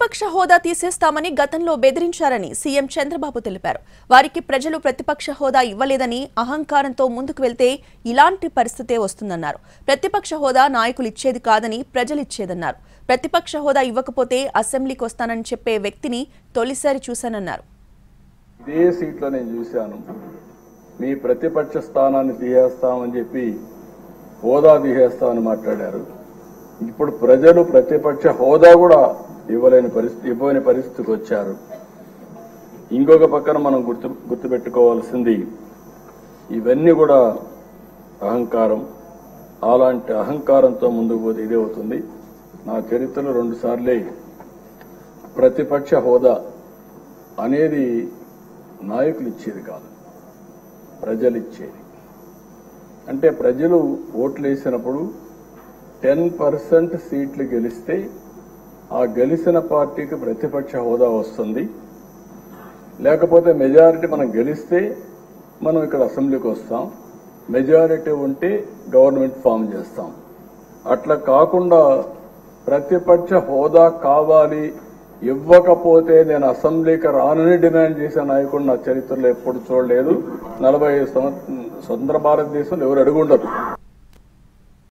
ప్రతిపక్ష హోదా తీసేస్తామని గతంలో బెదిరించారని సీఎం చంద్రబాబు తెలిపారు. వారికి ప్రజలు ప్రతిపక్ష హోదా ఇవ్వలేదని అహంకారంతో ముందుకు వెళ్తే ఇలాంటి పరిస్థితే వస్తుందన్నారు. ప్రతిపక్ష హోదా నాయకులు ఇచ్చేది కాదని ప్రజలు ఇచ్చేదన్నారు. ప్రతిపక్ష హోదా ఇవ్వకపోతే అసెంబ్లీకి వస్తానని చెప్పే వ్యక్తిని తొలిసారి చూశానన్నారు. ఇదే సీట్లో నేను చూశాను. మీ ప్రతిపక్ష స్థానాన్ని తీసేస్తామని చెప్పి హోదా తీసేస్తామని మాట్లాడారు. ఇప్పుడు ప్రజలు ప్రతిపక్ష హోదా కూడా ఇవ్వని పరిస్థితికి వచ్చారు. ఇంకొక పక్కన మనం గుర్తుపెట్టుకోవాల్సింది ఇవన్నీ కూడా అహంకారం. అలాంటి అహంకారంతో ముందుకు పోతే ఇదే అవుతుంది. నా చరిత్రలో 2 సార్లే ప్రతిపక్ష హోదా అనేది నాయకులు ఇచ్చేది కాదు, ప్రజలు ఇచ్చేది. అంటే ప్రజలు ఓట్లు వేసినప్పుడు 10% సీట్లు గెలిస్తే ఆ గెలిచిన పార్టీకి ప్రతిపక్ష హోదా వస్తుంది. లేకపోతే మెజారిటీ మనం గెలిస్తే మనం ఇక్కడ అసెంబ్లీకి వస్తాం. మెజారిటీ ఉంటే గవర్నమెంట్ ఫామ్ చేస్తాం. అట్లా కాకుండా ప్రతిపక్ష హోదా కావాలి, ఇవ్వకపోతే నేను అసెంబ్లీకి రానని డిమాండ్ చేసే నాయకుడు నా చరిత్రలో ఎప్పుడు చూడలేదు. 45 స్వతంత్ర భారతదేశంలో ఎవరు అడుగుండరు.